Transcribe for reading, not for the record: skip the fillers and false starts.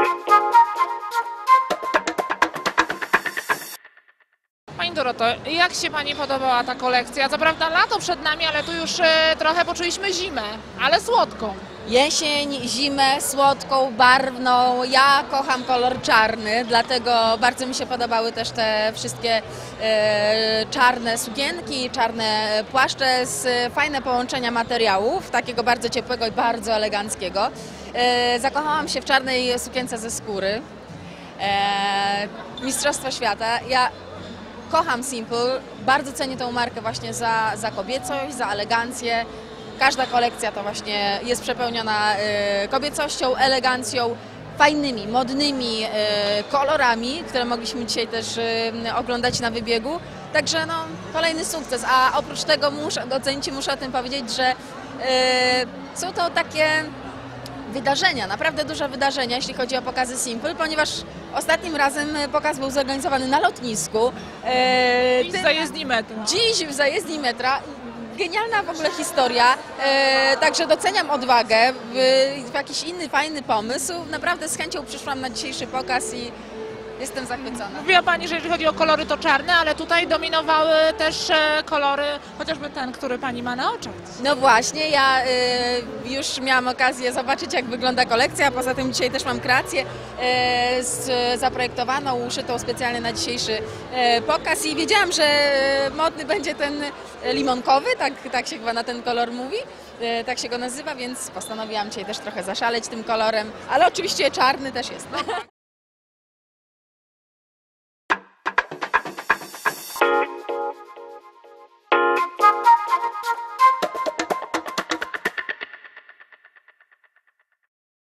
Pani Doroto, jak się Pani podobała ta kolekcja? Co prawda lato przed nami, ale tu już trochę poczuliśmy zimę, ale słodką. Jesień, zimę, słodką, barwną. Ja kocham kolor czarny, dlatego bardzo mi się podobały też te wszystkie czarne sukienki, czarne płaszcze, fajne połączenia materiałów, takiego bardzo ciepłego i bardzo eleganckiego. Zakochałam się w czarnej sukience ze skóry. Mistrzostwo świata. Ja kocham Simple, bardzo cenię tą markę właśnie za kobiecość, za elegancję. Każda kolekcja to właśnie jest przepełniona kobiecością, elegancją, fajnymi, modnymi kolorami, które mogliśmy dzisiaj też oglądać na wybiegu. Także no, kolejny sukces, a oprócz tego muszę o tym powiedzieć, że są to takie wydarzenia, naprawdę duże wydarzenia, jeśli chodzi o pokazy Simple, ponieważ ostatnim razem pokaz był zorganizowany na lotnisku. Dziś w zajezdni metra. Dziś w zajezdni metra. Genialna w ogóle historia, także doceniam odwagę, w jakiś inny, fajny pomysł. Naprawdę z chęcią przyszłam na dzisiejszy pokaz i jestem zachwycona. Mówiła Pani, że jeżeli chodzi o kolory to czarne, ale tutaj dominowały też kolory, chociażby ten, który Pani ma na oczach. No właśnie, ja już miałam okazję zobaczyć, jak wygląda kolekcja, poza tym dzisiaj też mam kreację zaprojektowaną, uszytą specjalnie na dzisiejszy pokaz i wiedziałam, że modny będzie ten limonkowy, tak się chyba na ten kolor mówi, tak się go nazywa, więc postanowiłam dzisiaj też trochę zaszaleć tym kolorem, ale oczywiście czarny też jest.